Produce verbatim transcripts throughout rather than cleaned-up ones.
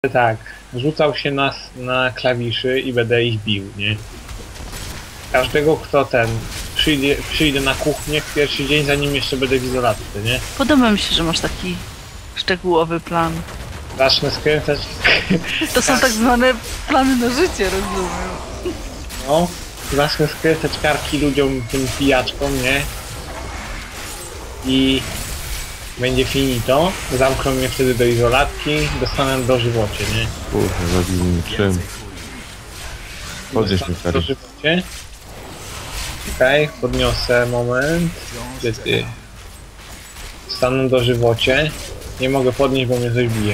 Tak, rzucał się na, na klawiszy i będę ich bił, nie? Każdego, kto ten przyjdzie, przyjdzie na kuchnię w pierwszy dzień, zanim jeszcze będę w izolatce, nie? Podoba mi się, że masz taki szczegółowy plan. Zacznę skręcać. To są tak zwane plany na życie, rozumiem. No, zacznę skręcać karki ludziom, tym pijaczkom, nie? I będzie finito, zamkną mnie wtedy do izolatki, dostanę dożywocie, nie? Kurde, zabił mi czym. Podnieś mi Do kary. żywocie. Okej, okay, podniosę, moment. Gdzie ty? Stanę do żywocie. Nie mogę podnieść, bo mnie coś bije.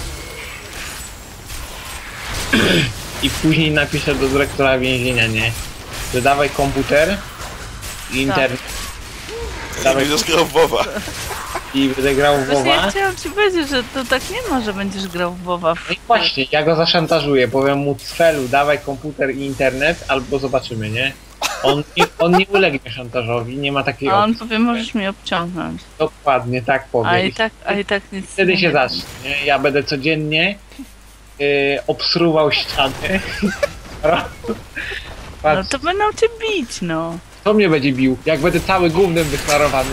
I później napiszę do dyrektora więzienia, nie? Że dawaj komputer i internet. Tak. Dawaj I będziesz grał w WoWa. I będę grał w Właśnie WoWa. ja chciałam ci powiedzieć, że to tak nie ma, że będziesz grał w WoWa. No i właśnie, ja go zaszantażuję, powiem mu Cfelu, dawaj komputer i internet, albo zobaczymy, nie? On nie, on nie ulegnie szantażowi, nie ma takiej A on opcji. powie, możesz mnie obciągnąć. Dokładnie, tak powiem. A i tak, a i tak nic Wtedy nie się będzie. zacznie, nie? Ja będę codziennie yy, obsruwał ściany. No Patrz, to będą cię bić, no. kto mnie będzie bił? Jak będę cały gównem wyklarowany.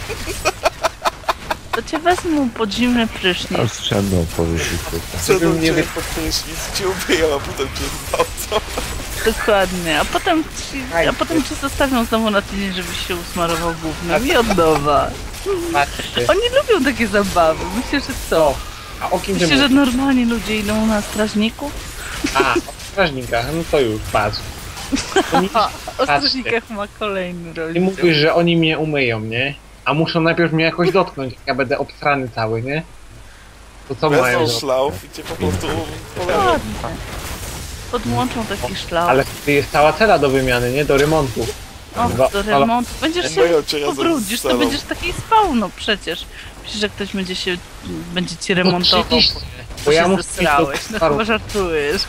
To cię wezmą pod zimny prysznic. Aż strzemną powiedzieć. Co Żebym tam nie cię wy- pod prysznic cię ubiją, a potem cię zgwałcą. Dokładnie. A potem ci, a potem cię zostawią znowu na tydzień, żebyś się usmarował gównem i od nowa. Patrzcie. Oni lubią takie zabawy. Myślę, że co? A o kim ty Myślę, że mówisz? normalni ludzie idą na strażników? A, o strażnikach, no to już, patrz. Oni, A, o patrzcie, strażnikach ma kolejny ty rozdział. mówisz, że oni mnie umyją, nie? A muszą najpierw mnie jakoś dotknąć, jak ja będę obstrany cały, nie? To co mają Wezmą zrobić? szlauf i cię po prostu poleją. Ładnie. Podłączą taki szlaf. Ale wtedy jest cała cela do wymiany, nie? Do remontu. O, Dwa- do remontu. Będziesz się Myją cię razem pobrudzisz, z to celą. będziesz taki spał, no przecież. Myślisz, że ktoś będzie się, będzie cię remontował, oczywiście, bo, bo bo ja się muszę zesrałeś. mieć No do- chyba żartujesz.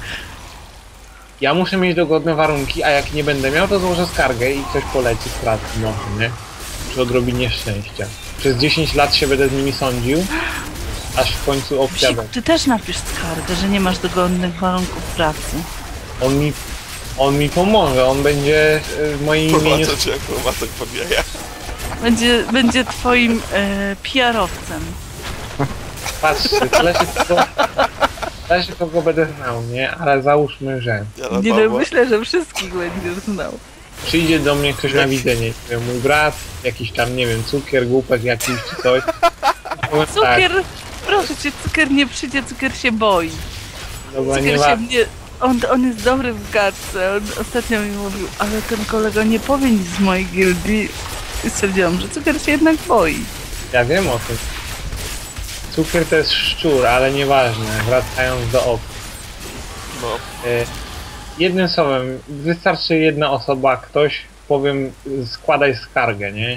Ja muszę mieć dogodne warunki, a jak nie będę miał, to złożę skargę i ktoś poleci z pracy może, nie? Przy odrobinie szczęścia. Przez dziesięć lat się będę z nimi sądził, aż w końcu opcja Psik, będzie. ty też napisz skargę, że nie masz dogodnych warunków pracy. On mi, on mi pomoże, on będzie y, w moim imieniu... Prowadzą cię jak promator pod jaja. Będzie, będzie twoim e, P R-owcem. Patrzcie, tyle się kogo, tyle się kogo będę znał, nie? Ale załóżmy, że Jana Nie no, Pawła. myślę, że wszystkich będziesz znał. przyjdzie do mnie ktoś na widzenie, nie wiem, mój brat, jakiś tam, nie wiem, cukier, głupek jakiś czy coś. Powiem tak, Cukier, proszę cię, cukier nie przyjdzie, cukier się boi. dobra, nie Cukier ma... się mnie... On, on jest dobry w gadce. On ostatnio mi mówił, ale ten kolega nie powie nic z mojej gildii. I stwierdziłam, że cukier się jednak boi. Ja wiem o tym. Cukier to jest szczur, ale nieważne, wracając do op. No. Y, jednym słowem, wystarczy jedna osoba, ktoś, powiem, składaj skargę, nie?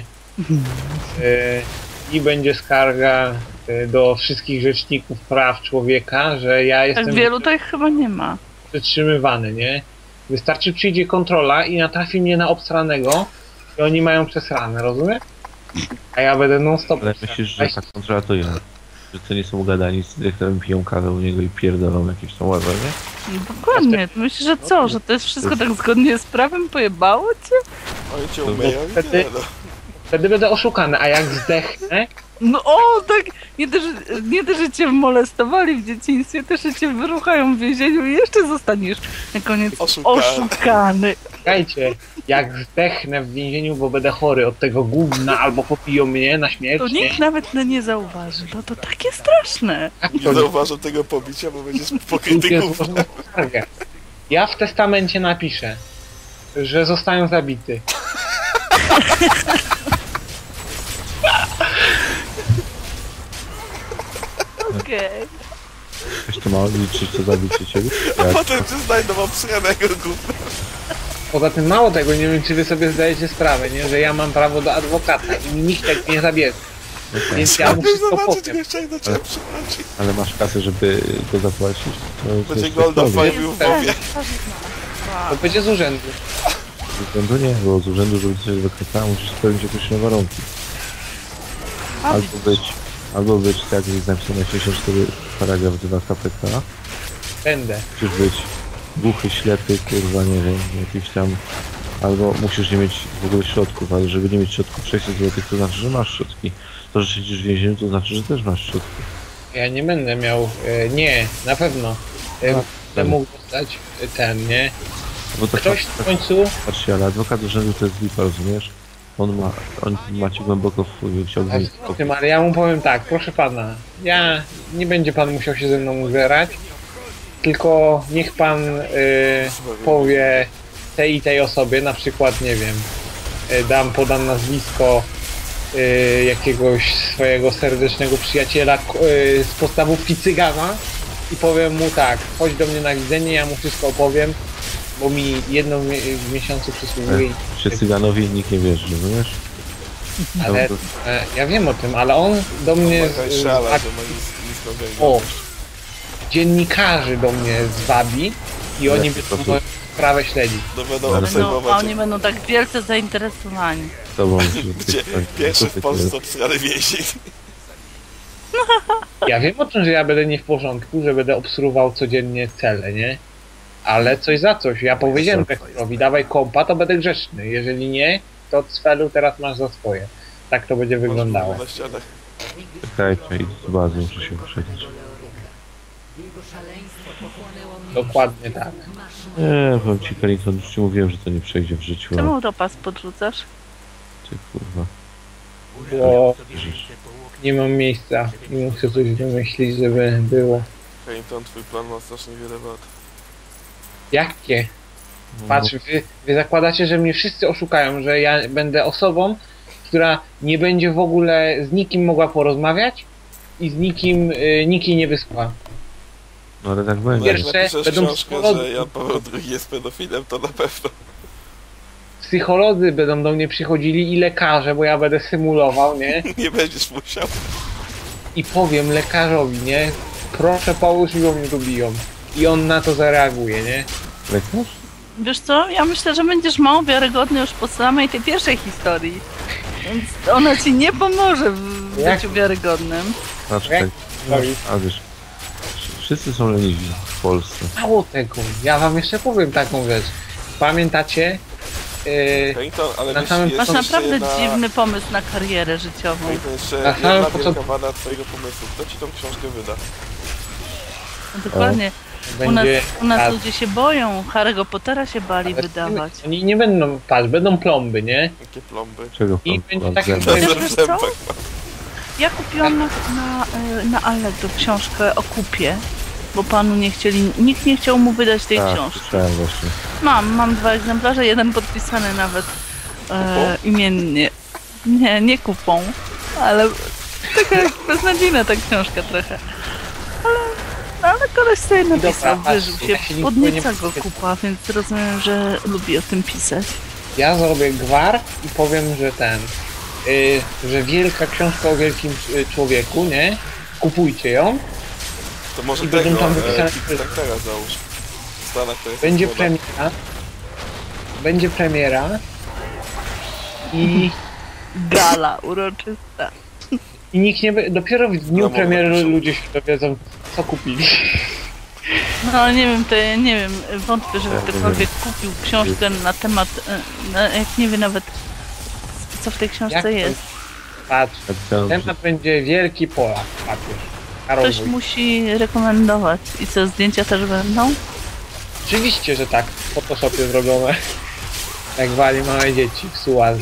Y, I będzie skarga y, do wszystkich rzeczników praw człowieka, że ja Tak jestem wielu to ich chyba nie ma. przetrzymywany, nie? Wystarczy przyjdzie kontrola i natrafi mnie na obstranego i oni mają przesrane, rozumiesz? A ja będę non stop. Ale myślisz, że tak kontrola to ja? Że to nie są ugadani z dyrektorem, piją kawę u niego i pierdolą jakieś tam łazę, nie? No dokładnie. Myślisz, że co? Że to jest wszystko tak zgodnie z prawem? Pojebało cię? Oni cię umyją i wtedy- tyle, no. Wtedy będę oszukany, a jak zdechnę, No o, tak. Nie też, nie też, że cię molestowali w dzieciństwie, też, że cię wyruchają w więzieniu i jeszcze zostaniesz na koniec Oszukany. oszukany. słuchajcie, jak zdechnę w więzieniu, bo będę chory od tego gówna, albo popiją mnie na śmierć, To nie? nikt nawet nie zauważy. No to takie straszne. Jak Nie to nie? zauważą tego pobicia, bo będziesz pokryty Ludzie gównem. złożą skargę. Ja w testamencie napiszę, że zostałem zabity. Okej. Ktoś to ma liczyć, co zabicie ciebie? A Jak? potem cię znajdą obsranego gówna. Poza tym mało tego, nie wiem czy wy sobie zdajecie sprawę, nie? Że ja mam prawo do adwokata i mi nikt tak nie zabierze. Więc ja mu Chcesz wszystko zobaczyć, powiem. go chciałem do ciebie przychodzić. Ale masz kasę, żeby go zapłacić? To to Będzie jest golda problem. fajnie w WoWie. To będzie z urzędu. Z urzędu nie, bo z urzędu, żeby coś wykrytała, musisz spełnić określone warunki. Albo być, albo być tak, jak jest napisane sześćdziesiąt cztery paragraf dwa K P K, Będę. Musisz być głuchy, ślepy, kurwa, nie wiem, jakiś tam... Albo musisz nie mieć w ogóle środków, ale żeby nie mieć środków sześćset złotych, to znaczy, że masz środki. To, że siedzisz w więzieniu, to znaczy, że też masz środki. Ja nie będę miał... E, nie, na pewno. E, No, będę mógł dostać ten, nie? Bo to Ktoś w końcu... Patrzcie, ale adwokat urzędu to jest lipa, rozumiesz? On ma... On macie głęboko w chuju, chciałbym... O tym, ale ja mu powiem tak, proszę pana, ja... Nie będzie pan musiał się ze mną użerać, tylko niech pan y, powie tej i tej osobie, na przykład, nie wiem, y, dam, podam nazwisko y, jakiegoś swojego serdecznego przyjaciela y, z podstawówki Cygana i powiem mu tak, chodź do mnie na widzenie, ja mu wszystko opowiem, bo mi jedno w, mi w miesiącu przysługuje. Się Cyganowi nikt nie wierzy, rozumiesz? Ale e, ja wiem o tym, ale on do mnie... Taka Z, szala, a, że ma nic, nic nowego. o, dziennikarzy do mnie zwabi i oni jaki będą sposób? moją sprawę śledzić. No będą Ale- No, obserwować, a oni będą tak wielce zainteresowani. Z tobą... gdzie pierwszy w Polsce obsrany więzień. Ja wiem o tym, że ja będę nie w porządku, że będę obsługiwał codziennie cele, nie? Ale coś za coś. Ja powiedziałem rektorowi, dawaj kompa, to będę grzeczny. Jeżeli nie, to cfelu teraz masz za swoje. Tak to będzie wyglądało. Na ścianach. Czekajcie, idę do bazy, muszę się uprzedzić. Dokładnie tak. Nie, powiem ci, Carrington, już ci mówiłem, że to nie przejdzie w życiu, a Czemu to pas podrzucasz? ty kurwa... Bo wierzysz. nie mam miejsca i muszę coś wymyślić, żeby było. Carrington, twój plan ma strasznie wiele wad. Jakie? Patrz, wy, wy zakładacie, że mnie wszyscy oszukają, że ja będę osobą, która nie będzie w ogóle z nikim mogła porozmawiać i z nikim y, nikt nie wysła. No ale tak będzie. Pierwsze- Jak napiszesz będą książkę, psycholodzy. że Jan Paweł drugi jest pedofilem, to na pewno. Psycholodzy będą do mnie przychodzili i lekarze, bo ja będę symulował, nie? Nie będziesz musiał. I powiem lekarzowi, nie? Proszę pomóż mi, bo mnie tu biją. I on na to zareaguje, nie? Lekarz? Wiesz co, ja myślę, że będziesz mało wiarygodny już po samej tej pierwszej historii. Więc ona ci nie pomoże w Jak? byciu wiarygodnym. A czekaj. No, A wiesz, wszyscy są leniwi w Polsce. mało tego, ja wam jeszcze powiem taką rzecz. Pamiętacie? Yy, Carrington, ale Na wiesz, samym- jest Masz jeszcze naprawdę jedna... dziwny pomysł na karierę życiową. Carrington, jeszcze Na jedna samym wielka początku- wada twojego pomysłu. Kto ci tą książkę wyda? No, dokładnie. U nas, będzie... u nas a- ludzie się boją. Harry'ego Pottera się bali ale wydawać. Oni nie będą, patrz, będą plomby, nie? Jakie plomby. Czego I pan będzie pan takie- zęba? Wiesz, W wiesz co? zębach ma. Ja kupiłam na, na, y, na Allegro książkę o kupie, bo panu nie chcieli, nikt nie chciał mu wydać tej Tak, książki. słyszałem właśnie. Mam, mam dwa egzemplarze, jeden podpisany nawet e, imiennie. Nie, nie kupą, ale taka beznadziejna ta książka trochę. Ale, ale koleś sobie napisał, dobra, wyżył patrz, się, ja się nic podnieca nie go powiem. kupa, więc rozumiem, że lubi o tym pisać. Ja zrobię gwar i powiem, że ten, yy, że wielka książka o wielkim y, człowieku, nie? Kupujcie ją, To może I tego, będą tam e, wypisane- tak teraz załóż. W Stanach to jest będzie moda. premiera, będzie premiera i, Gala uroczysta. i nikt nie, be- dopiero w dniu No, może premiery napiszę. ludzie się dowiedzą, co kupili. No ale nie wiem, to ja nie wiem, wątpię, żeby Ja ktokolwiek kupił książkę na temat, e, na, jak nie wie nawet co w tej Jak książce to jest. Patrz, Napisałem, że temat będzie wielki Polak, papież, Karol Ktoś Wojtyła. musi rekomendować. I co, zdjęcia też będą? Oczywiście, że tak, w Photoshopie zrobione. Jak wali małe dzieci w Suaz.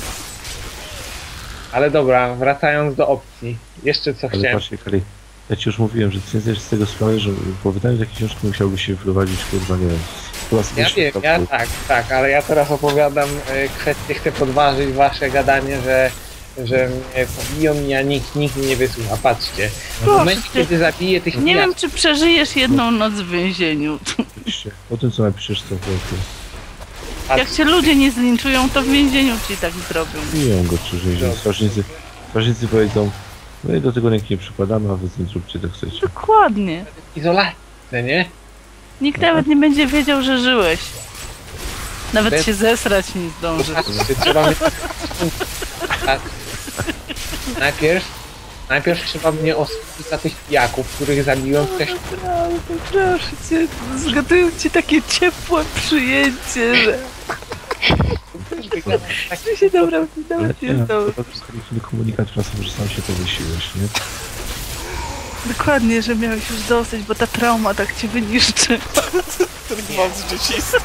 Ale dobra, wracając do opcji. Jeszcze co ale chciałem. patrzcie, Kali, ja ci już mówiłem, że ty jesteś z tego sprawy, że po wydaniu takiej książki musiałbyś się wprowadzić, kurwa, nie wiem, z Ja klasycznych wiem, ja kapsuł. tak, tak, ale ja teraz opowiadam e, kwestię, chcę podważyć wasze gadanie, że, że mnie pobiją i ja nikt, nikt mnie nie wysłucha. Patrzcie, w Proszę momencie, cię. kiedy zabiję tych Nie wiem, miast, czy przeżyjesz jedną noc w więzieniu. Oczywiście. Po tym, co napiszesz, to wielkie. Jak cię ludzie nie zlinczują, to w więzieniu ci tak zrobią. Biją go krzyżej, że strażnicy, strażnicy powiedzą, my do tego ręki nie przykładamy, a wy z tym zróbcie tak chcecie. Dokładnie. izolacja, nie? Nikt nawet nie będzie wiedział, że żyłeś. Nawet Bez- się zesrać nie zdąży. Patrzcie, trzeba mieć... Tak. Najpierw, Najpierw trzeba mnie osądzić za tych pijaków, których zabiłem wcześniej. Naprawdę, proszę cię, zgaduję ci takie ciepłe przyjęcie, że... Że się naprawdę Ale nawet nie, jest no, dobry. to dostaliśmy komunikat czasem, że sam się powiesiłeś, nie? Dokładnie, że miałeś już dosyć, bo ta trauma tak cię wyniszczy. Ten gwałt z dzieciństwa.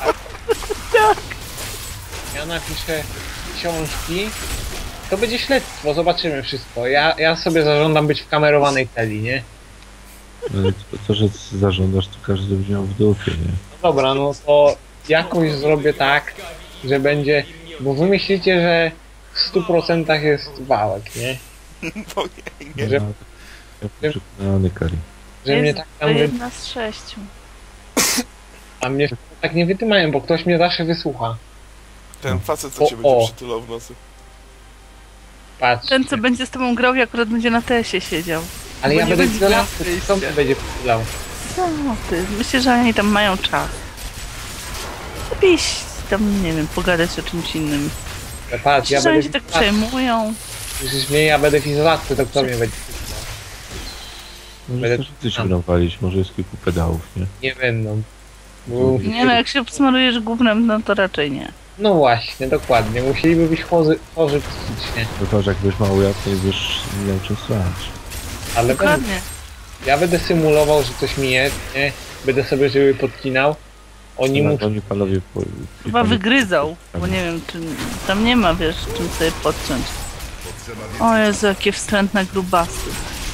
Ja napiszę książki, to będzie śledztwo, zobaczymy wszystko. Ja, ja sobie zażądam być w kamerowanej celi, nie? No, to, to, że zażądasz, to każdy będzie miał w dupie, nie? No dobra, no to jakoś zrobię tak, że będzie... Bo wy myślicie, że w stu procentach jest wałek, nie? Bo nie, nie. Że, No, ja przekonany, Kari. że mnie Jest tak to tam wy... jedna z sześciu. A mnie tak nie wytymają, bo ktoś mnie zawsze wysłucha. Ten facet, co cię O, będzie o. przytulał w nocy. Patrz. Ten, co będzie z tobą grał i akurat będzie na tesie siedział. Ale bo ja nie będę będzie tyle miał lat, wyjścia. kto mnie będzie przytulał? Co ty? Myślę, że oni tam mają czas. Lepiej iść tam, nie wiem, pogadać o czymś innym. Ale patrz, ja Myślę, że będę... oni się tak przejmują. Przecież mnie, ja będę w izolatce, to kto mnie będzie przytulał? Może Będę- też coś będą walić, może jest kilku pedałów, nie? Nie będą. Bo... Nie no, jak się smarujesz gównem, no to raczej nie. No właśnie, dokładnie. Musieliby być chorzy, chorzy psychicznie. No to, że jak byś mało jadł, to będziesz nie miał czym strzelać. Ale będę, Dokładnie. ja będę symulował, że coś mi jest, nie? Będę sobie żyły podcinał. Oni Na muszą... oni panowie... Po, Chyba wygryzał, bo nie wiem, czy tam nie ma, wiesz, czym sobie podciąć. O Jezu, jakie wstrętne grubasy.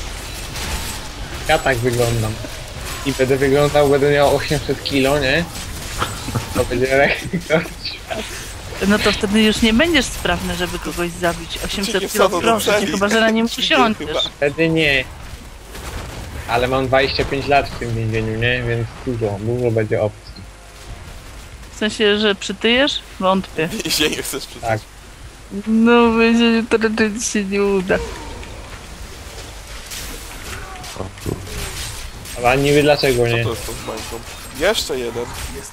Ja tak wyglądam. I będę wyglądał, będę miał osiemset kilo, nie? To będzie rekord. No to wtedy już nie będziesz sprawny, żeby kogoś zabić. osiemset Cię nie kilo, wsadzą do proszę cię, celi. chyba że na nim Chyba. usiądziesz. Wtedy nie. Ale mam dwadzieścia pięć lat w tym więzieniu, nie? Więc dużo, dużo będzie opcji. W sensie, że przytyjesz? Wątpię. Więzienie chcesz przytulać. Tak. No, będzie to raczej ci się nie uda. O, kur- Ale niby dlaczego Co nie? to jest tą bańką? Jeszcze jeden.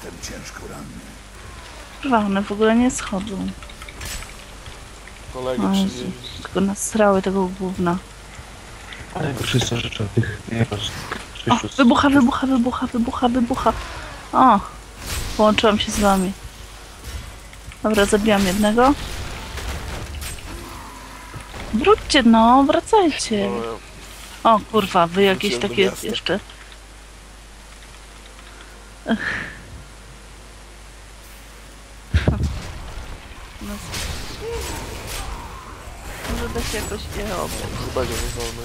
Kurwa, one w ogóle nie schodzą. Kolegę O Jezu, przywieźli. tylko nasrały tego gówna. Ale najgorsze jest to, że trzeba tych... Nie, O, wybucha, wybucha, wybucha, wybucha, wybucha. O, połączyłam się z wami. Dobra, zabijam jednego. Wróćcie no, wracajcie. No, O kurwa, wy jakieś Wróciłem do takie miasta. jeszcze... Ech. No. Może da się jakoś je obrać. chyba nie wolny.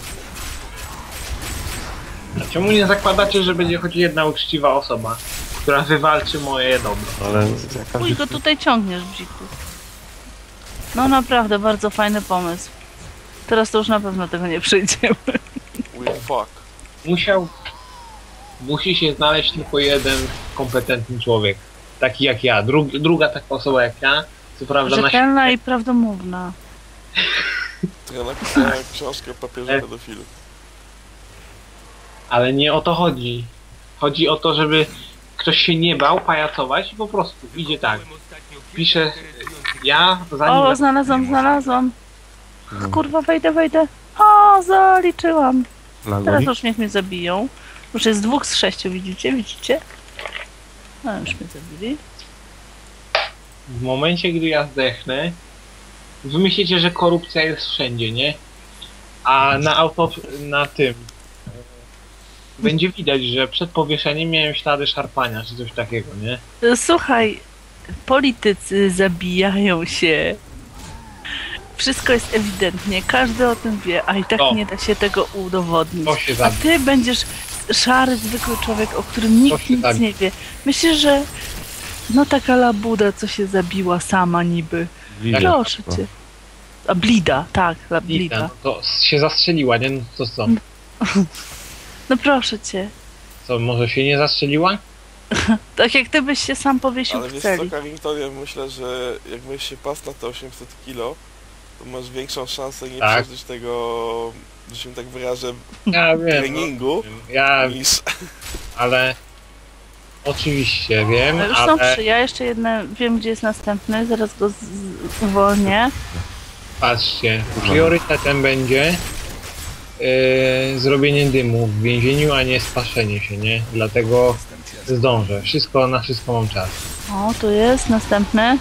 A czemu nie zakładacie, że będzie choć jedna uczciwa osoba, która wywalczy moje dobro? Ale Chuj go tutaj ciągniesz, bziku. No naprawdę, bardzo fajny pomysł. Teraz to już na pewno tego nie przejdziemy. We fuck. Musiał... Musi się znaleźć tylko jeden kompetentny człowiek. Taki jak ja. Dru druga taka osoba jak ja. Co prawda na Rzetelna i prawdomówna. To ja napisałem książkę o papieżu E. pedofilu. Ale nie o to chodzi. Chodzi o to, żeby ktoś się nie bał pajacować i po prostu idzie tak. Pisze... Ja zanim... O, znalazłam, znalazłam. Kurwa, wejdę, wejdę. O, zaliczyłam. Teraz Lagoni? już niech mnie zabiją. Już jest dwóch z sześciu, widzicie? Widzicie? No, już mnie zabili. W momencie, gdy ja zdechnę, wy myślicie, że korupcja jest wszędzie, nie? A na auto, na tym e, będzie widać, że przed powieszeniem miałem ślady szarpania, czy coś takiego, nie? Słuchaj, politycy zabijają się. Wszystko jest ewidentnie, każdy o tym wie, a i tak To. nie da się tego udowodnić. To się A zabi- ty będziesz szary, zwykły człowiek, o którym nikt się nic zabi- nie wie. Myślisz, że no taka labuda, co się zabiła sama niby. Widać Proszę to. cię. A Blida, tak, la Blida, Blida. to się zastrzeliła, nie? No to co? No proszę cię. Co, może się nie zastrzeliła? Tak jak ty byś się sam powiesił Ale w wiesz co, celi. Carrington, ja myślę, że jakbyś się pasł na te osiemset kilo, to masz większą szansę nie Tak. przeżyć tego, że się tak wyrażę, Ja wiem, treningu, no, ja, niż... ale... Oczywiście, wiem, No już są ale trzy, ja jeszcze jedne, wiem gdzie jest następny, zaraz go z- z- uwolnię. patrzcie, priorytetem będzie yy, zrobienie dymu w więzieniu, a nie spaszenie się, nie? Dlatego zdążę. Wszystko, na wszystko mam czas. O, tu jest następny.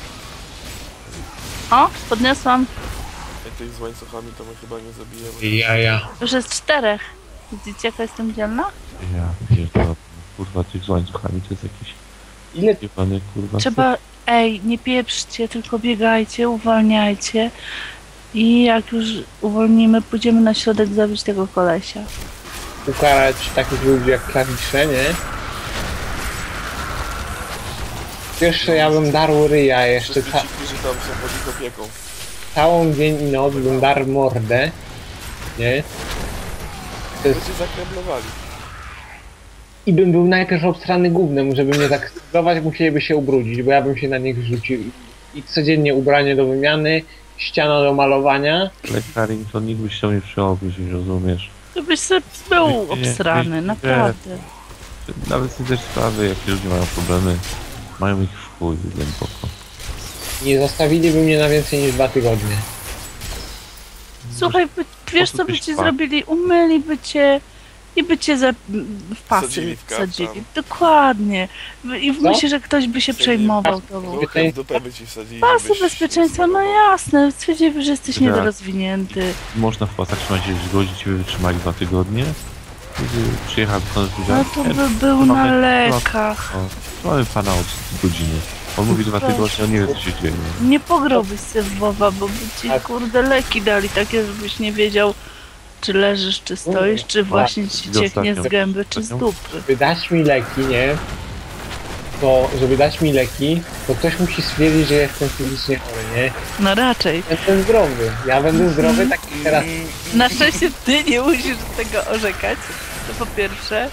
O, podniosłam. Jak tych z łańcuchami to my chyba nie zabijemy. Ja, ja. Już jest czterech. Widzicie, jaka jestem dzielna? Ja pierdolę. Kurwa, tych z łańcuchami to jest jakiś Ile jebany, kurwa. Trzeba, ej, nie pieprzcie, tylko biegajcie, uwalniajcie. I jak już uwolnimy, pójdziemy na środek zabić tego kolesia. ukarać takich ludzi jak klawisze, nie? Jeszcze ja bym darł ryja jeszcze Wszyscy ca ci, którzy tam są pod ich opieką. całą dzień i noc bym darł mordę, nie? To jest... Ludzie zakreblowali. I bym był najpierw obstrany gównem, żeby mnie zakrelować, musieliby się ubrudzić, bo ja bym się na nich rzucił. I codziennie ubranie do wymiany, ściana do malowania. Ale Carrington nikt byś tam nie przyjąłbyś, rozumiesz? Żebyś sobie był Nie, obsrany, nie, naprawdę. Nawet nie też sprawy, jakie ludzie mają problemy. Mają ich w chuj, głęboko. Nie zostawiliby mnie na więcej niż dwa tygodnie. Słuchaj, by, wiesz co by byś ci pa- zrobili? Umyliby cię i by cię za, w pasy Wsadzili w wsadzili. kaftan. Dokładnie. I Co? myślę, że ktoś by się Wsadzili przejmował w tobą. Ruchem w dupę by ci wsadzili. Pasy żebyś- bezpieczeństwa, no jasne. Stwierdzili, że jesteś Tak. niedorozwinięty. Można w pasach trzymać się zgodzić, ciebie wytrzymali dwa tygodnie. Kiedy przyjechał pan No to by był na lekach. O, mamy pana od godziny. On mówi dwa Proszę. tygodnie, on nie wie co się dzieje. Nie pograłbyś się w WoWa, bo by ci Tak. kurde leki dali takie, żebyś nie wiedział, czy leżysz, czy stoisz, czy właśnie ci I cieknie z ostatnio- gęby, czy z ostatnio- dupy. Żeby dać mi leki, nie? To, żeby dać mi leki, to ktoś musi stwierdzić, że jestem fizycznie chory, nie? No raczej. Jestem zdrowy. Ja będę zdrowy, tak jak teraz. Na szczęście ty nie musisz tego orzekać, to po pierwsze.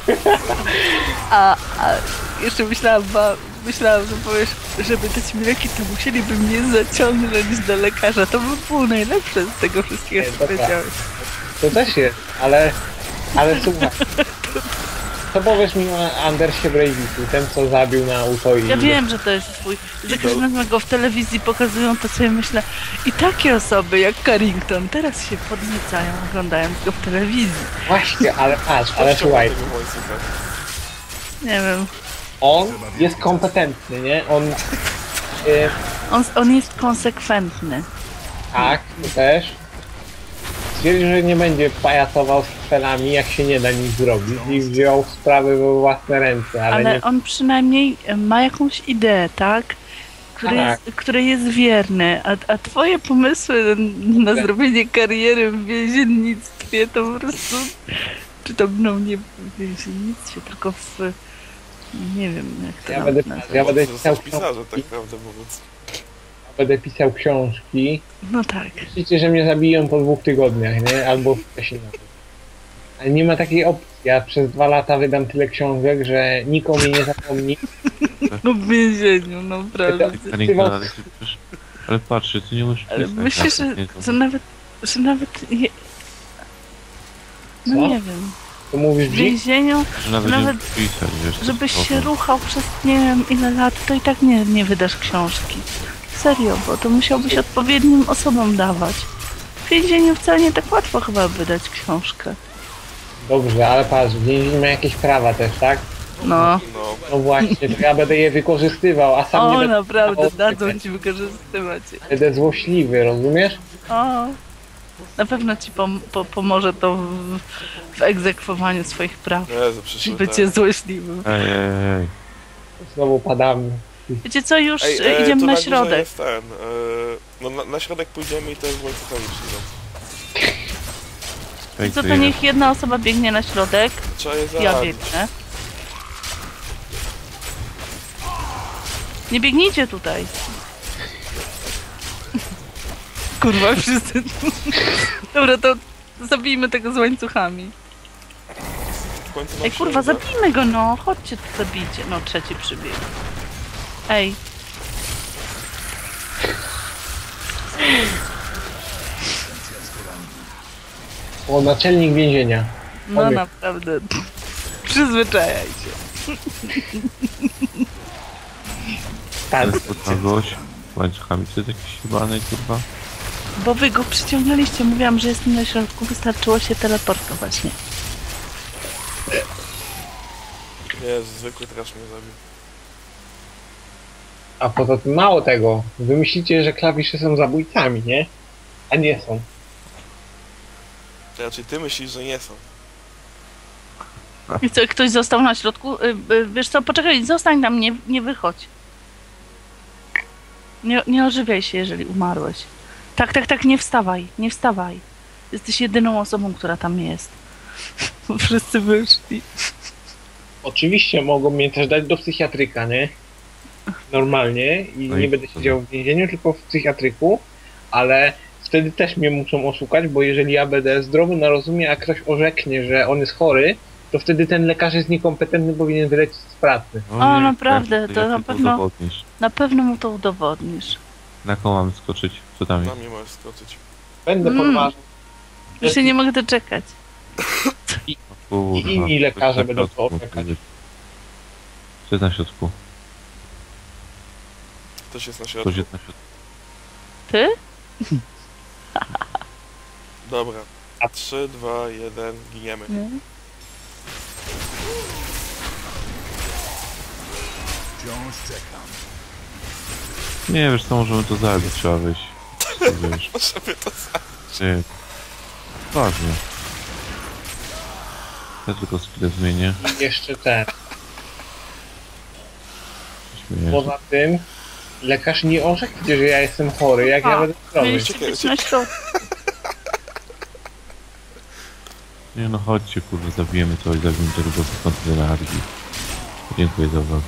A, a jeszcze myślałam, ba, myślałam, że powiesz, żeby dać mi leki, to musieliby mnie zaciągnąć do lekarza. To by było najlepsze z tego wszystkiego, Nie, co dobra. powiedziałeś. To też jest, ale... Ale słuchaj. Co powiesz mi o Andersie Breiviku, ten co zabił na Utoi? Ja wiem, że to jest twój. Za każdym razem jak go w telewizji pokazują, to sobie myślę, i takie osoby jak Carrington teraz się podniecają, oglądając go w telewizji. Właśnie, ale patrz, ale Kościoła słuchaj, tego łańcucha. Nie wiem. on jest kompetentny, nie? On... Y, On, on jest konsekwentny. tak, to też. Stwierdził, że nie będzie pajacował z celami, jak się nie da nic zrobić i wziął sprawy we własne ręce, ale, Ale nie... on przynajmniej ma jakąś ideę, tak? Który Tak. jest, który jest wierny, a, a twoje pomysły na Tak. zrobienie kariery w więziennictwie to po prostu, czy to no nie w więziennictwie, tylko w, nie wiem jak to Ja nawet będę, nazwać. ja będę Mocno pisał zostać pisarzem, książki, tak prawdę mówiąc. będę pisał książki. No tak. Myślicie, że mnie zabiją po dwóch tygodniach, nie? Albo wcześniej nawet. Ale nie ma takiej opcji. Ja przez dwa lata wydam tyle książek, że nikomu mnie nie zapomni. No w więzieniu, no prawda. Carrington, ale ty przecież... Ale patrzcie, ty nie możesz Ale pisać, myślę, tak, że, nie, to- że nawet, że nawet je... No Co? nie wiem. To mówisz W Dzik? więzieniu, że nawet, nawet nie pisać, wiesz, to żebyś spoko. się ruchał przez nie wiem ile lat, to i tak nie, nie wydasz książki. Serio, bo to musiałbyś odpowiednim osobom dawać. W więzieniu wcale nie tak łatwo chyba wydać książkę. Dobrze, ale patrz, w więzieniu ma jakieś prawa też, tak? No. No, No właśnie, to ja będę je wykorzystywał, a sam nie O, będę... naprawdę, O, dadzą ci wykorzystywać. Będę złośliwy, rozumiesz? O, na pewno ci pom po pomoże to w, w egzekwowaniu swoich praw. Jezu, przyszły Bycie ten. złośliwym. Ej, ej, ej. Znowu padamy. Wiecie co, już Ej, e, e, idziemy to na górze środek. Jest ten, e, no na, na środek pójdziemy i też z łańcuchami przyjdą. Ej, Co ty to je- niech jedna osoba biegnie na środek, Trzeba je ja zabić. biegnę. Nie biegnijcie tutaj. Kurwa, wszyscy. Dobra, to zabijmy tego z łańcuchami. W końcu Ej, nam kurwa, się uda. zabijmy go, no. Chodźcie tu, zabijcie. No, trzeci przybieg. Ej. O, naczelnik więzienia. No Powiem. naprawdę. Przyzwyczajaj się. Tak, Ten spotkał gość z łańcuchami, to jest jakiś jebany, kurwa. Bo wy go przyciągnęliście, mówiłam, że jestem na środku, wystarczyło się teleportować, nie? Nie, zwykły trash mnie zabił. A poza tym mało tego, wy myślicie, że klawisze są zabójcami, nie? A nie są. Raczej ty myślisz, że nie są. I co, ktoś został na środku? Y, y, Wiesz co, poczekaj, zostań tam, nie, nie wychodź. Nie, nie ożywiaj się, jeżeli umarłeś. Tak, tak, tak, nie wstawaj, nie wstawaj. Jesteś jedyną osobą, która tam jest. Wszyscy wyszli. Oczywiście mogą mnie też dać do psychiatryka, nie? Normalnie i No i nie będę co siedział w więzieniu, tylko w psychiatryku, ale wtedy też mnie muszą oszukać, bo jeżeli ja będę zdrowy na rozumie, a ktoś orzeknie, że on jest chory, to wtedy ten lekarz jest niekompetentny, powinien wylecieć z pracy. O, nie, naprawdę, jak- to jak na ty pewno- udowodnisz? Na pewno mu to udowodnisz. Na koło mam skoczyć? Co tam Na jest? mnie możesz skoczyć. Będę Mm. podważał. Już się nie mogę doczekać. Kurwa, I inni lekarze na będą to środku, orzekać. Co jest na środku? Ktoś jest na Ktoś środku. jest na środku. Ty? Dobra. trzy, dwa, jeden, giniemy. Nie. Nie, wiesz co, możemy to zabić, trzeba wyjść. Wiesz, Możemy to zabić. nie. Ważnie. Ja tylko skillę zmienię. I jeszcze ten. Śmieję. Poza tym, lekarz nie orzeknie, że ja jestem chory, jak ja A, będę zdrowy. Mieliście Czekaj, być na środku. Nie no, chodźcie, kurwa, zabijemy to i zabijemy tego bossa kontenerarki. Dziękuję za uwagę.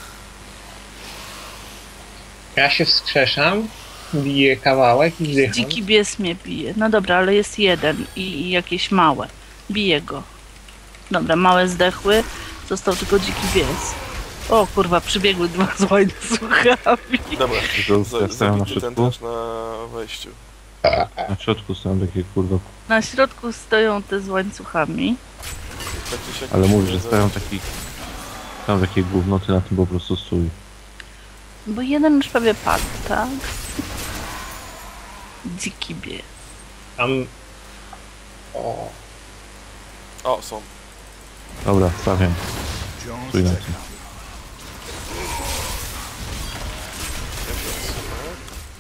Ja się wskrzeszam, biję kawałek i zdycham. Dziki bies mnie bije. No dobra, ale jest jeden i, i jakieś małe. Bije go. Dobra, małe zdechły. Został tylko dziki bies. O kurwa, przybiegły dwa z łańcuchami. Dobra. To Za- ja stałem na Zabity ten środku. trash na wejściu. Na środku są takie kurwa, Na środku stoją te z łańcuchami. Tak czy siak ale musimy mówisz, że za- stają taki... Tam takie gówno, ty na tym po prostu stój. Bo jeden już prawie padł, tak? Dziki bies. Tam... O, O, są. Dobra, stawiam. Stój na tym. Ja się odsunę.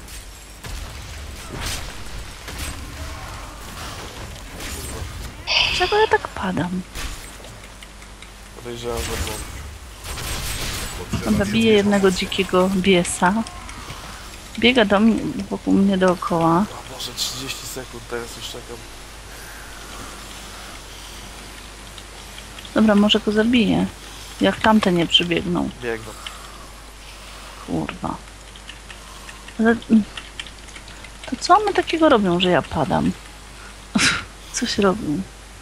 Czego ja tak padam? Podejrzewam, że błąd. Dobra, biję jednego dzikiego biesa. Biega do mnie, wokół mnie dookoła. Może trzydzieści sekund, teraz już czekam. Dobra, może go zabiję. Jak tamte nie przybiegną. Biegną. Kurwa. Ale... To co one takiego robią, że ja padam? Coś robią.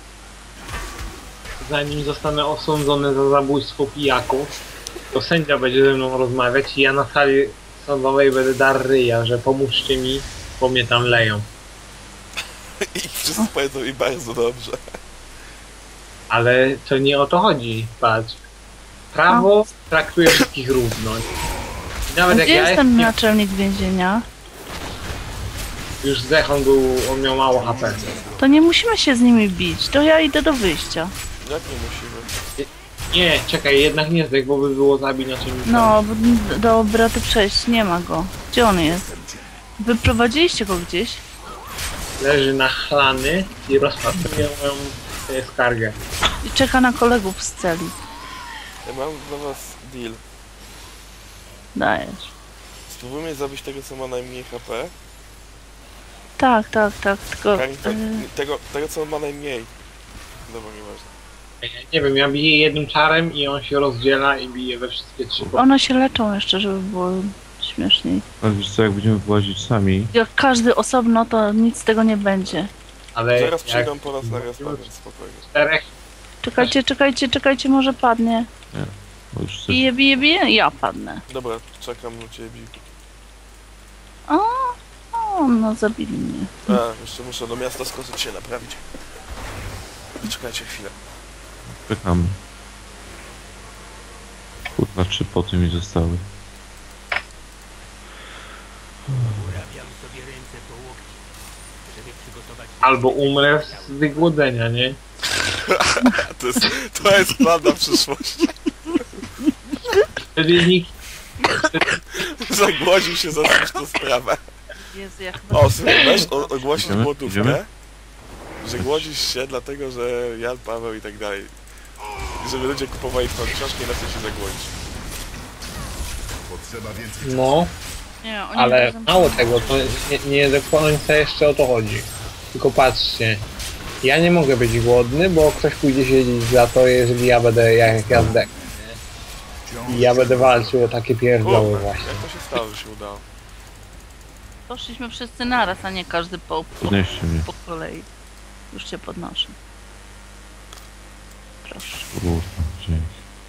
zanim zostanę osądzony za zabójstwo pijaków, to sędzia będzie ze mną rozmawiać i ja na sali sądowej będę dar ryja, że pomóżcie mi, bo mnie tam leją. I wszyscy powiedzą mi bardzo dobrze. Ale to nie o to chodzi, patrz. Prawo traktuje wszystkich równo. I nawet jak Gdzie ja jest jestem, ten naczelnik więzienia? już zdech, on był, on miał mało H P. To nie musimy się z nimi bić, to ja idę do wyjścia. Jak nie musimy? Nie, czekaj, jednak nie zdech, bo by było zabić na czym. No, bo dobra, to przejść, nie ma go. Gdzie on jest? Wyprowadziliście go gdzieś? Leży nachlany i rozpatruje moją e, skargę. I czeka na kolegów z celi. Ja mam dla was deal. Dajesz. Spróbujmy zabić tego, co ma najmniej H P. Tak, tak, tak, tylko... Karin, to, y, tego, tego, co ma najmniej. Dobra, nieważne. Ja nie wiem, ja biję jednym czarem i on się rozdziela i bije we wszystkie trzy. one się leczą jeszcze, żeby było śmieszniej. Ale wiesz co, jak będziemy wyłazić sami, Jak każdy osobno, to nic z tego nie będzie. Ale Zaraz jak przyjdą po nas na respa, więc spokojnie. czterech, Czekajcie, czekajcie, czekajcie, może padnie. bo już coś... Bije, bije, bije, ja padnę. Dobra, czekam na ciebie. O, o, no zabili mnie. A, jeszcze muszę do miasta skoczyć się naprawić. Czekajcie chwilę. Czekamy. Kurwa, trzy poty mi zostały. Albo umrę z wygłodzenia, nie? To jest, to jest plan na przyszłość. Wtedy nikt... Zagłodził się za tą sprawę. Jezu, ja chyba... O, słuchaj, weź o- ogłosić Idziemy? głodówkę, Idziemy? że głodzisz się dlatego, że Jan Paweł i tak dalej. I żeby ludzie kupowali twoją książkę i na co się zagłodzić. No, Nie, oni ale razem- mało tego, to nie, nie do końca jeszcze o to chodzi. Tylko patrzcie, ja nie mogę być głodny, bo ktoś pójdzie siedzieć za to, jeżeli ja będę jak ja zdechnę, nie? I ja będę walczył o takie pierdoły Kurde, właśnie. jak to się stało, że się udało? Poszliśmy wszyscy naraz, a nie każdy po, po, Podnieście mnie. po kolei. Już cię podnoszę. Proszę. Kurwa, dzięki.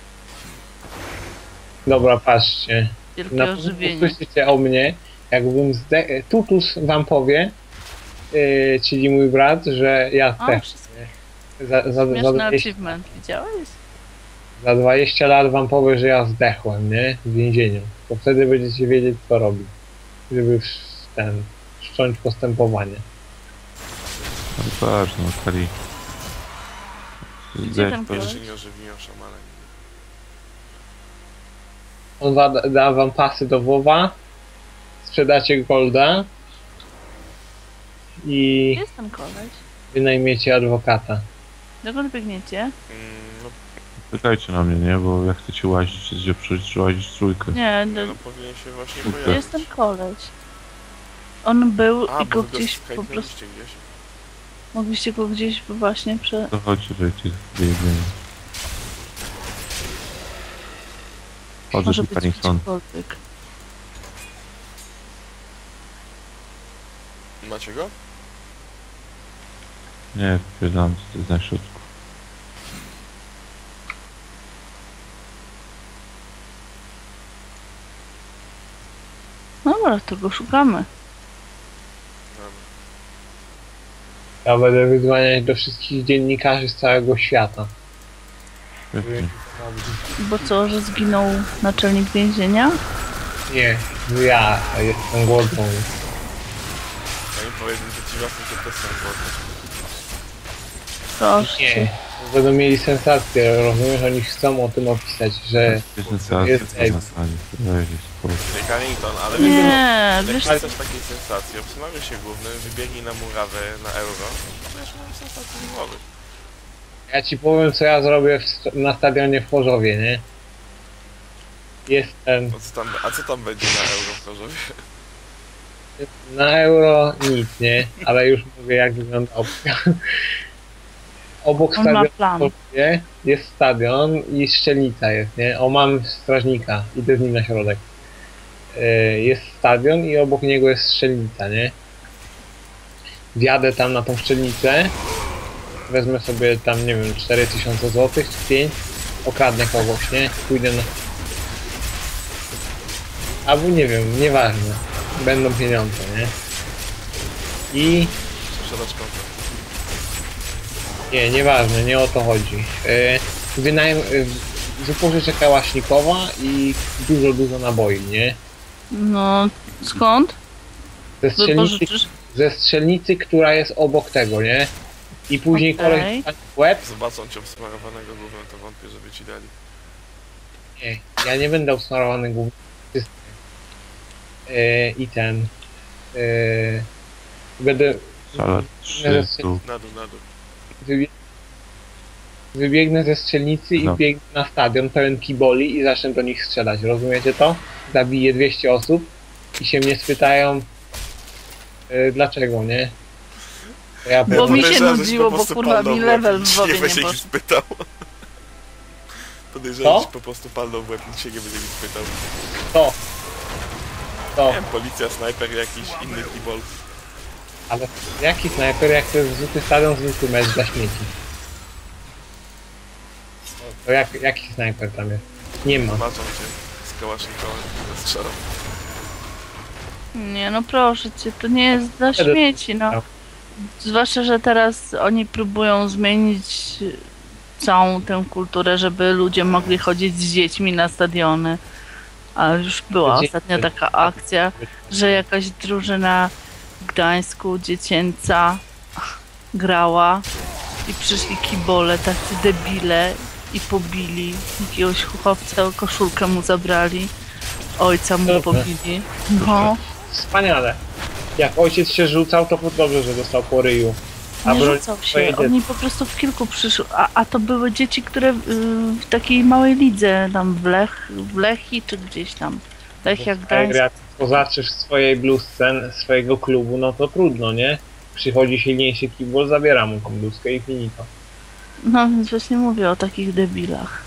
Dobra, patrzcie. Wielkie Na pewno ożywienie. słyszycie o mnie, jakbym zde... Tutus wam powie, yy, czyli mój brat, że ja A, zdechnę. wszystko. Za, za, za, Śmieszny dwadzieścia, achievement, widziałeś? za dwadzieścia lat wam powie, że ja zdechłem, nie? W więzieniu. To wtedy będziecie wiedzieć, co robić. Żeby w- ten, wszcząć postępowanie. Ale patrz, no Kari. Gdzie ten Zdech, to koleś? Że się nie ożywiją szamane. On da, da wam pasy do WoWa, sprzedacie golda i Gdzie jest ten koleś? wynajmiecie adwokata. Dokąd biegniecie? Mm, no, Czekajcie na mnie, nie? Bo jak chcecie łazić, gdzie przyjść, trzeba łazić trójkę. Nie, no, no, powinien się właśnie Kurde. gdzie pojawić. jest ten koleś? On był A, i bo go wy gdzieś po skajpnęliście prostu... gdzieś. Mogliście go gdzieś właśnie prze... To chodźcie, że tych wyjebiemy. Chodzę Może tu być Paddington. gdziekolwiek. Macie go? Nie, wpierdam, co to jest na środku. Dobra, to go szukamy. Dobra. Ja będę wydzwaniać do wszystkich dziennikarzy z całego świata. Świetnie. Bo co, że zginął naczelnik więzienia? Nie, ja jestem głodny. Ja im powiem, że ci własnym to też są głodne. Proszę cię. Nie, będą mieli sensację, rozumiesz? Oni chcą o tym opisać, że Jest sensacja, jest co na sali. Weź, spoko. Ej, Carrington, ale Nie, jak wiesz nie chcesz takiej sensacji, obsunąłeś się głównym, wybiegnij na murawę na euro, to już mam sensację z głowy. ja ci powiem, co ja zrobię w, st- na stadionie w Chorzowie, nie? Jestem A co tam, a co tam będzie na euro w Chorzowie? na euro nic, nie? Ale już mówię, jak wygląda opcja. Obok On ma stadionu plan. w Chorzowie jest stadion i strzelnica jest, nie? O, mam strażnika, idę z nim na środek. Yy, Jest stadion i obok niego jest strzelnica, nie? Wjadę tam na tą strzelnicę, wezmę sobie tam, nie wiem, cztery tysiące złotych czy pięć, okradnę kogoś, nie? Pójdę na... Albo nie wiem, nieważne. Będą pieniądze, nie? I... Sprzedać konto. Nie, nieważne, nie o to chodzi. Yy, wynajem... Yy, wypożyczę kałasznikowa i dużo, dużo naboi, nie? No, skąd? Ze strzelnicy, Wypożyczysz? ze strzelnicy, która jest obok tego, nie? I później Okej. koleś dostanie w łeb. Zobaczą cię obsmarowanego głównym, to wątpię, żeby ci dali. Nie, ja nie będę usmarowany głównie. Yy, I ten... Yy, będę... Sala trzy, tu. Na dół, na dół. Wybie... Wybiegnę ze strzelnicy i No. biegnę na stadion pełen kiboli i zacznę do nich strzelać, rozumiecie to? Zabiję dwieście osób i się mnie spytają yy, dlaczego, nie? To ja Bo powiem, mi się Podejrzewam, że nudziło, po bo prostu kurwa palnął mi w łeb, level nikt w się nie WoWie będzie nie ich poszedł. spytał. Podejrzewam, Co? że ci po prostu palnął w łeb, nikt się nie będzie ich spytał. to. To. Nie wiem, policja, snajper, jakiś inny kibol. Ale jaki snajper, jak to jest zwykły stadion, zwykły mecz dla śmieci? To, to jak, jaki snajper tam jest? Nie ma. Zobaczą cię z kałasznikowym, strzelą. Nie, no proszę cię, to nie jest dla śmieci, no. Zwłaszcza, że teraz oni próbują zmienić całą tę kulturę, żeby ludzie mogli chodzić z dziećmi na stadiony. A już była Dzie- ostatnio taka akcja, że jakaś drużyna w Gdańsku dziecięca grała i przyszli kibole, tacy debile i pobili jakiegoś chłopca, koszulkę mu zabrali, ojca mu Dobra. pobili. No, Wspaniale. Jak ojciec się rzucał, to dobrze, że dostał po ryju. A nie broń rzucał swoje się, dziecko. oni po prostu w kilku przyszły, a, a to były dzieci, które y, w takiej małej lidze, tam w Lech, w Lechi czy gdzieś tam, Lechia Gdańsk. Jak pozaczysz w swojej bluzce swojego klubu, no to trudno, nie? Przychodzi silniejszy kibol, zabiera mu tą bluzkę i finito. No więc właśnie mówię o takich debilach.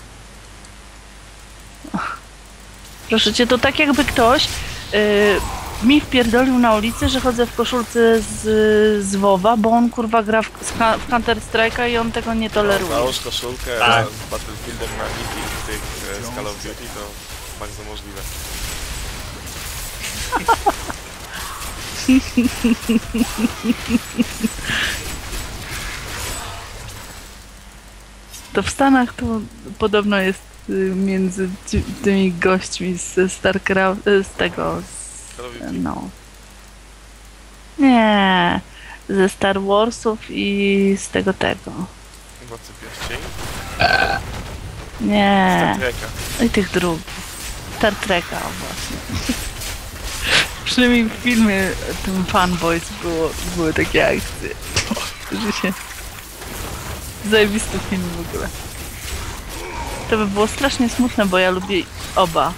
Ach. Proszę cię, to tak jakby ktoś yy, mi wpierdolił na ulicy, że chodzę w koszulce z, z WoWa, bo on kurwa gra w, w Counter Strike'a i on tego nie toleruje. Załóż koszulkę Tak. z Battlefieldem na niki w tych e, z Call of Duty, to bardzo możliwe. To w Stanach to podobno jest y, między ci- tymi gośćmi ze StarCraft, y, z tego, z, Call of Duty. no. Nie, ze Star Warsów i z tego tego. Władcy Pierścieni? Nie, Star Treka. i tych drugich. Star Treka, o właśnie. Przynajmniej w filmie tym Fanboys było, były takie akcje, że się... Zajebisty film w ogóle. To by było strasznie smutne, bo ja lubię oba.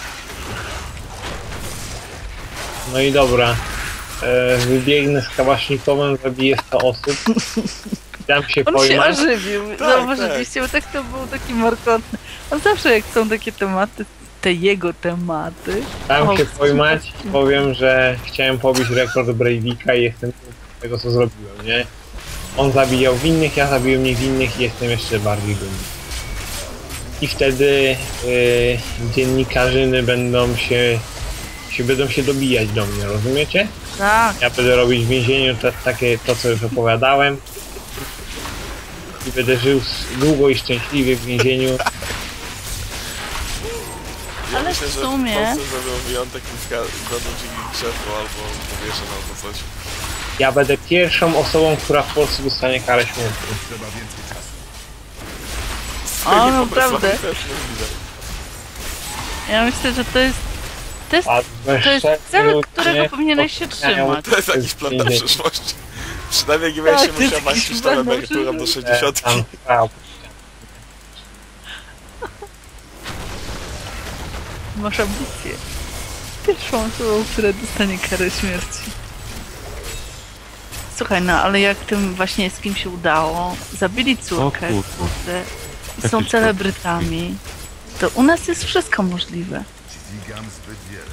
No i dobra. E, wybiegnę z kałasznikowym, zabiję sto osób. Dam się On się pojmać. ożywił. Tak, Zauważyliście, bo tak to był taki markotny. On zawsze jak są takie tematy, te jego tematy. Dam O, się pojmać i powiem, że chciałem pobić rekord Breivika i jestem dumny z tego, co zrobiłem, nie? On zabijał winnych, ja zabiłem niewinnych i jestem jeszcze bardziej dumny. I wtedy y, dziennikarzyny będą się, się będą się dobijać do mnie, rozumiecie? Tak. Ja będę robić w więzieniu to, takie, to co już opowiadałem. I będę żył s- długo i szczęśliwie w więzieniu. Ja Ale myślę, w że sumie- w Polsce zrobią wyjątek i ska- dadzą ci krzesło albo powieszą albo coś. Ja będę pierwszą osobą, która w Polsce dostanie karę śmierci. O, Nie naprawdę. pomysłowi też możliwe. Ja myślę, że to jest, to jest, A to jest cel, którego powinieneś się trzymać. To jest jakiś plan na przyszłość. Przynajmniej nie będziesz Tak, się to jest musiał jakiś martwić tą plan na emeryturą do przyszłość. sześćdziesiątki. Masz ambicje. Pierwszą osobą, która dostanie karę śmierci. Słuchaj, no ale jak tym właśnie z kim się udało, zabili córkę, O kurwa. kurde, i są Jakiś celebrytami, to u nas jest wszystko możliwe. Dźwigam zbyt wiele.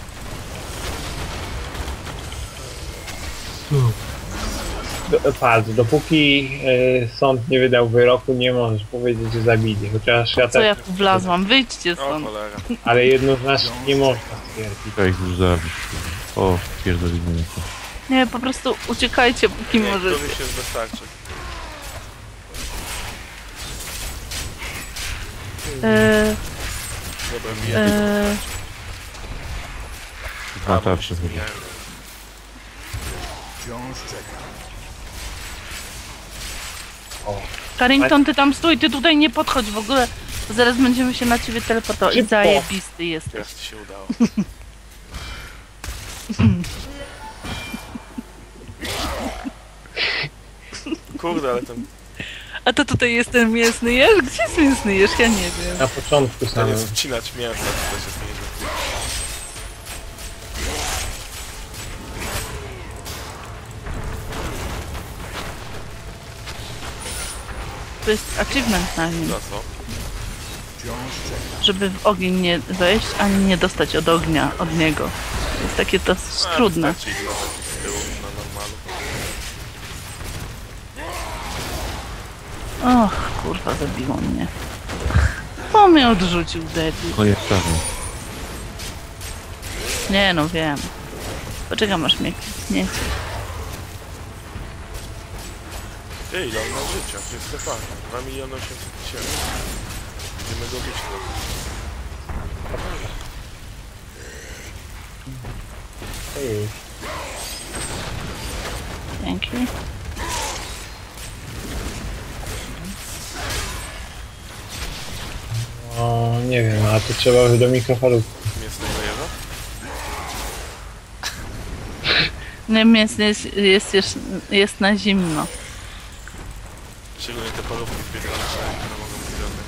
Do- Patrz, dopóki y, sąd nie wydał wyroku, nie możesz powiedzieć, że zabili. Chociaż ja Co ja też, tu wlazłam? Wyjdźcie O stąd. cholera. ale jednoznacznie nie można stwierdzić. Ja ich już zabić. O, pierdolimy mnie to. Nie, po prostu uciekajcie, póki Nie, możecie. któryś jest wystarczy. Eee, Dobra, biję. eee, Dwa tarcze chyba. Zmieniają. Wciąż czekam. Carrington, ty tam stój, ty tutaj nie podchodź w ogóle. bo Zaraz będziemy się na ciebie teleportować. Szybko. Zajebisty jesteś. Teraz ci się udało. Kurde, ale ten, A to tutaj jest ten mięsny jeż? Gdzie jest mięsny jeż? Ja nie wiem. Na początku ten samym. jest wcinać mięso, to też jest nieźle. To jest achievement na nim. Za co? Wciąż czekam. Żeby w ogień nie wejść, ani nie dostać od ognia, od niego. To jest takie dosyć A, trudne. wystarczy ignorować z tyłu na normalu. Och, kurwa, zabiło mnie. On mnie odrzucił, debil. Koniec stawy. Nie no, wiem. Poczekam, aż mnie klikniecie. Ty, ile on ma życia? To jest Stefan. dwa miliony osiemset tysięcy. Będziemy go bić trochę. Ej, Dzięki. to trzeba by do mikrofalówki. Mięsnego jeża? Nie, mięsny jest, jest, jest, jest na zimno. Szczególnie te parówki z Biedronki, które mogą być zjadne.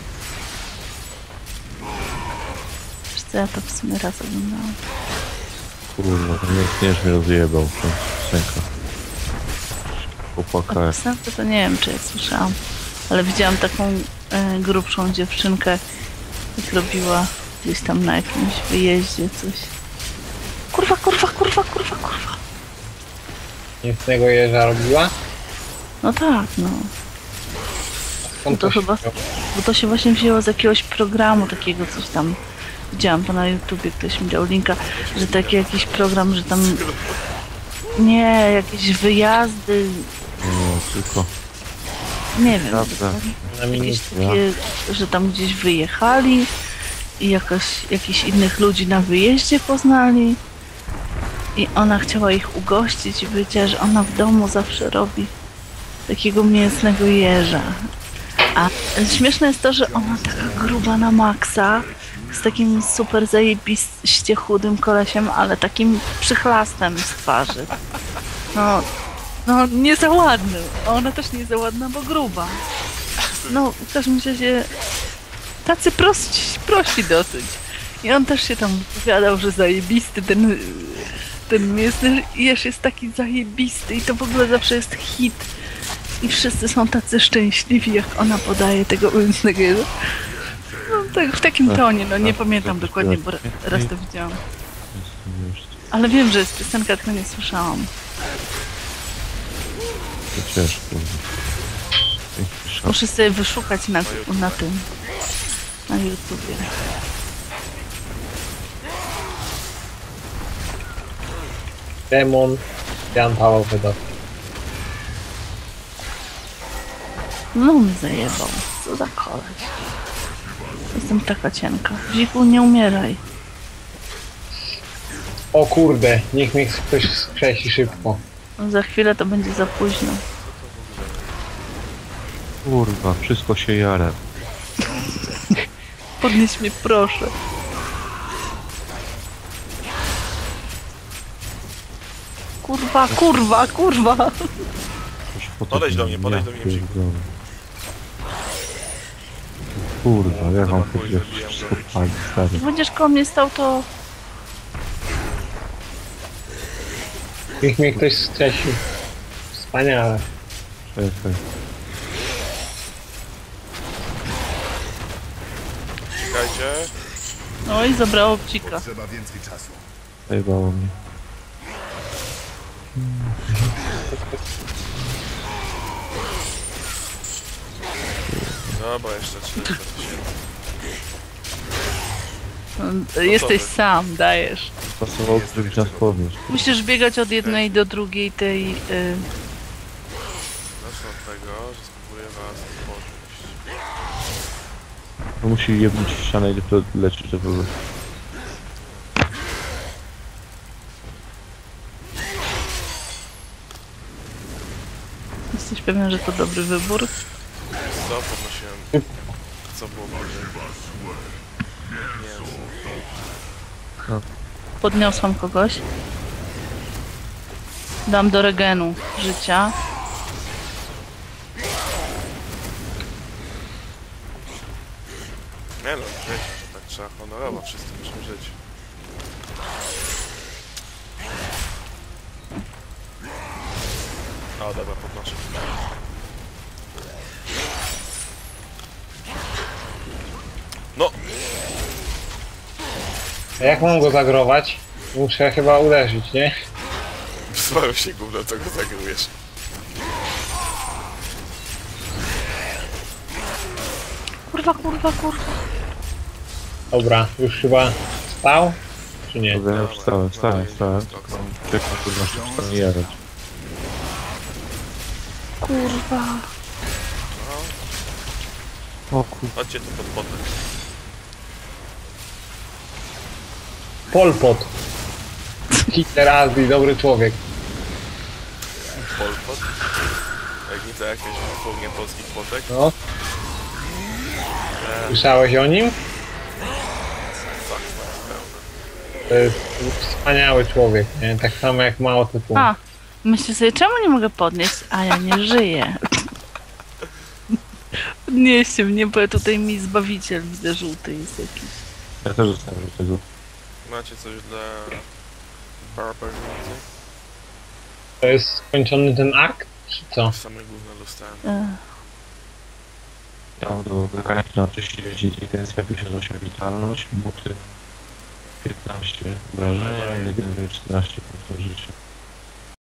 Wiesz co, ja to w sumie raz oglądałam. Kurwa, ten mięsnierz mnie rozjebał. Piosenka. A Chłopaka. piosenkę to nie wiem, czy ja słyszałam. Ale widziałam taką e, grubszą dziewczynkę, jak robiła gdzieś tam na jakimś wyjeździe coś. Kurwa, kurwa, kurwa, kurwa, kurwa. Mięsnego jeża robiła? No tak, no. Skąd To to się chyba- wzięło? Bo to się właśnie wzięło z jakiegoś programu takiego, coś tam. Widziałam to na YouTubie, ktoś mi dał linka, że taki jakiś program, że tam... Nie, jakieś wyjazdy, Nie, tylko. nie wiem. Prawda. Na Jakieś minutę. takie, że tam gdzieś wyjechali i jakoś, jakichś innych ludzi na wyjeździe poznali i ona chciała ich ugościć i powiedziała, że ona w domu zawsze robi takiego mięsnego jeża. A śmieszne jest to, że ona taka gruba na maksa, z takim super zajebiście chudym kolesiem, ale takim przychlastem z twarzy. No, no nie za ładny. A ona też nie za ładna, bo gruba. No, w każdym razie tacy prości, prości dosyć. I on też się tam wypowiadał, że zajebisty ten, ten mięsny jeż jest taki zajebisty i to w ogóle zawsze jest hit. I wszyscy są tacy szczęśliwi, jak ona podaje tego mięsnego jeża. No tak, w takim tonie, no nie pamiętam dokładnie, bo raz to widziałam. Ale wiem, że jest piosenka, tylko nie słyszałam. To ciężko. Muszę sobie wyszukać na, na tym, na YouTubie. Demon, Jan Paweł Pedofil. No mnie zajebał. Co za koleś. Jestem taka cienka. Dziku, nie umieraj. O kurde, niech mnie ktoś skrzesi szybko. Za chwilę to będzie za późno. Kurwa, wszystko się jara. Podnieś mnie, proszę. Kurwa, kurwa, kurwa. Coś po to Podejdź do mnie, ja podejdź do mnie, Bziku. pierdolę. Kurwa, jak mam Dobra, kupić pójdź, wszystko zabijam, pali, stary. Jak będziesz koło mnie stał, to... Niech mnie ktoś skrzesi. Wspaniale. Czekaj. Czekajcie. No i zabrało pcika. Potrzeba więcej czasu. Zajebało mnie. Dobra, jeszcze cztery. Jesteś sam, dajesz. Pasowało zrobić nas podnieść. Musisz biegać od jednej do drugiej tej... Y... Zacznę od tego, że spróbuję was podnieść. No musi jebnąć w ścianę i dopiero leczyć do kogoś. Jesteś pewien, że to dobry wybór? Co? Podnosiłem. Co było bardziej? Nie wiem. Podniosłam kogoś. Dam do regenu życia. Nie no, wiecie, że tak trzeba honorowo, wszyscy muszą żyć. O, dobra, podnoszę. No! A jak mam go zagrować? Muszę chyba uderzyć, nie? Wysłałem się gówno, to go zagrujesz. Kurwa, kurwa, kurwa. Dobra, już chyba stał? Czy nie? Dobra, ja już wstałem, wstałem, wstałem. Czekam, kurwa, że przestaną jarać. Kurwa. O kurwa. Chodźcie tu pod potem. Pol Pot. Hitler Azji, dobry człowiek. Pol Pot. Jak widzę jakieś wytwórnie polskich potek. No. Słyszałeś o nim? To jest wspaniały człowiek, nie? Tak samo jak mało typu. A, myślę sobie, czemu nie mogę podnieść, a ja nie żyję. Podnieście mnie, bo tutaj mi zbawiciel, widzę, żółty jest jakiś. Ja też dostałem do tego. Macie coś dla barbarzyńcy? To jest skończony ten akt, czy co? Same gówno dostałem. Ech. Ja mam do mechaniki na trzydzieści dziewięć inteligencja, pięćdziesiąt osiem witalność, buty piętnaście wrażenia i legendy czternaście punktów życia.